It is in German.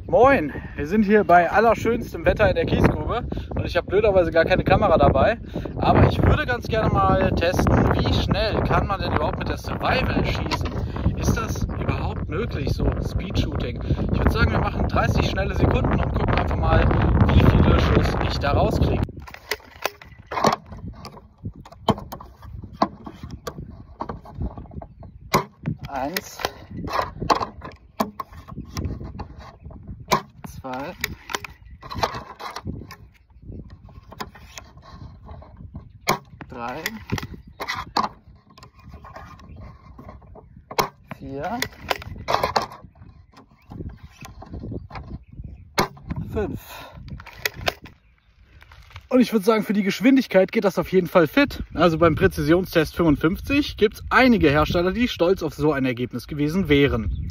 Moin, wir sind hier bei allerschönstem Wetter in der Kiesgrube und ich habe blöderweise gar keine Kamera dabei, aber ich würde ganz gerne mal testen, wie schnell kann man denn überhaupt mit der Survival schießen? Ist das überhaupt möglich, so Speed-Shooting? Ich würde sagen, wir machen 30 schnelle Sekunden und gucken einfach mal, wie viele Schuss ich da rauskriege. Eins. 2, 3, 4, 5. Und ich würde sagen, für die Geschwindigkeit geht das auf jeden Fall fit. Also beim Präzisionstest 55 gibt es einige Hersteller, die stolz auf so ein Ergebnis gewesen wären.